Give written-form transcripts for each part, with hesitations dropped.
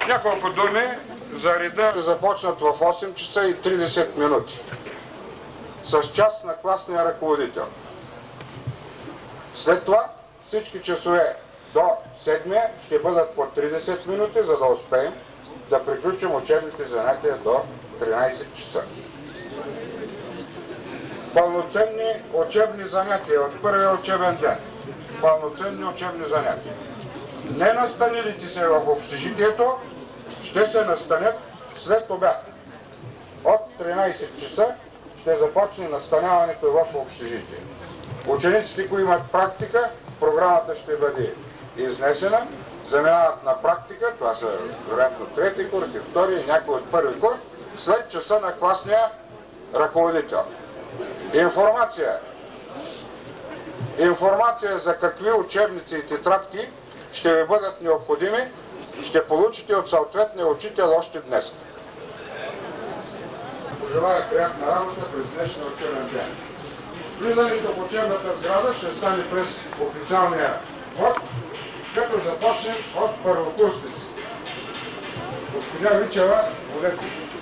Няколко думи за реда. Ще започнат в 8 часа и 30 минути с част на класния ръководител. След това всички часове до 7 ще бъдат по 30 минути, за да успеем да приключим учебните занятия до 13 часа. Пълноценни учебни занятия от първия учебен ден. Пълноценни учебни занятия. Не настанилите се в общежитието ще се настанят след обяд. От 13 часа ще започне настаняването в общежитие. Учениците, които имат практика, програмата ще бъде изнесена, заминават на практика, това са вероятно трети курс и втори и някой от първи курс, след часа на класния ръководител. Информация за какви учебници и тетрадки ще ви бъдат необходими, ще получите от съответния учител още днес. Пожелая приятна работа през днешния учебен ден. Влизането в учебната сграда ще стане през официалния вход, като започнем от първокурсници. Госпожа Вичева, водете.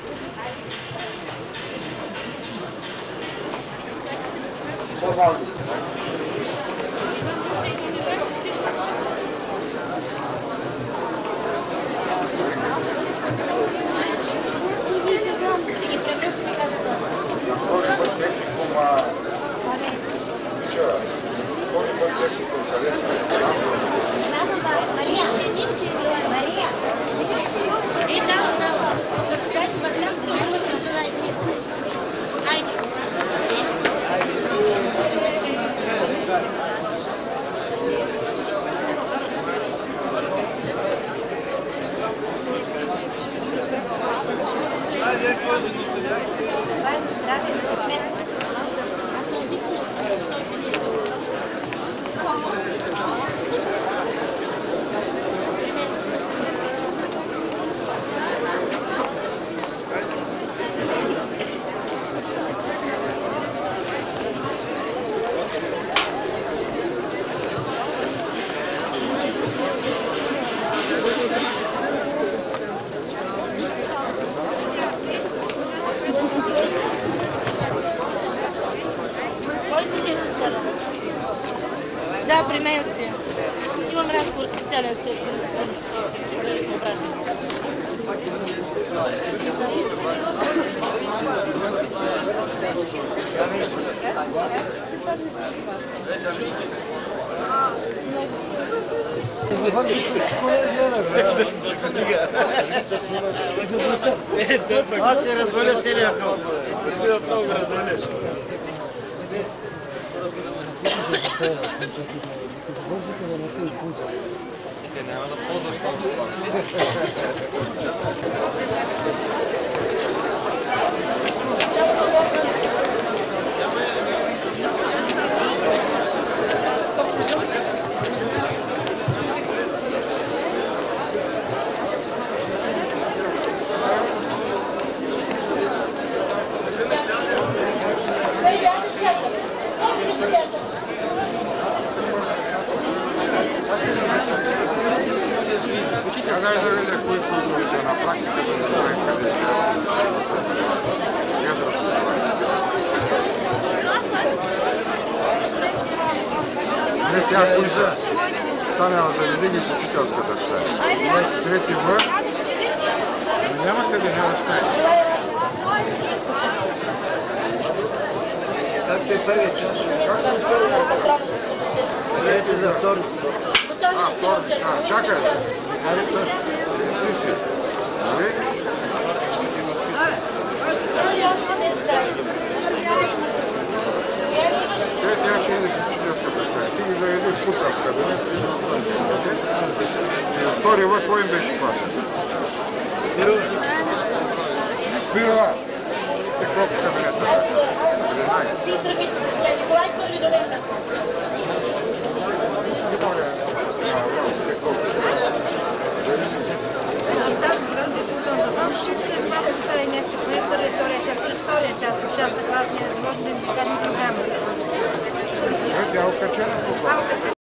Да, при мен си. Имам разговор специален след Аз ще разваля целия филм. Много развалиш. Няма да ползваш това. Дай да видя кои функции са на практика, за да знаем къде ще е. Не, тя кои са? Станяла заведи ги в учителската стая. Трети В. Няма къде, няма стая. Както е първият час? Както е първият час? Трети за втори. Втори. Чакай. Пиши. Нали? Тя ще идеш в учителската стая. Ти ги заведи в кухарска кабинет. Втори В, кой им беше класен? Спирова. Ти колко кабинета? 13.